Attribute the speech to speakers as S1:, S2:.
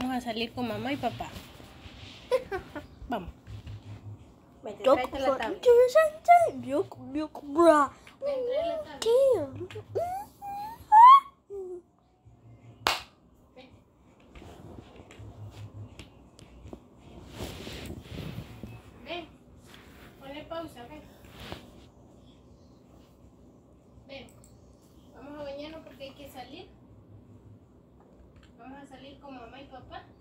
S1: vamos a salir con mamá y papá. Vamos. Vete,
S2: Yo
S1: tráete la tablet. Ven, trae la tablet. Ven, ponle pausa, ven. Ven, vamos a bañarnos porque hay que salir. Vamos a salir con mamá y papá.